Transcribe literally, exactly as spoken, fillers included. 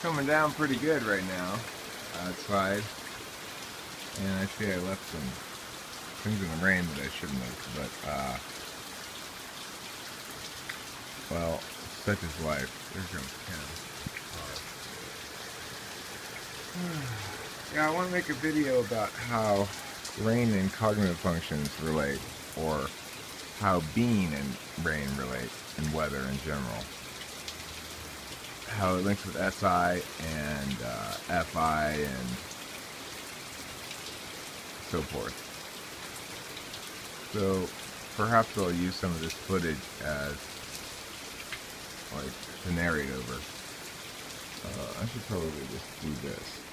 coming down pretty good right now outside. And I see I left some things in the rain that I shouldn't have, but, uh, well, such is life. There comes Ken. Yeah, I want to make a video about how rain and cognitive functions relate, or how being and rain relate, and weather in general. How it links with S I and uh, F I and so forth. So perhaps I'll use some of this footage as like to narrate over. Uh, I should probably just do this.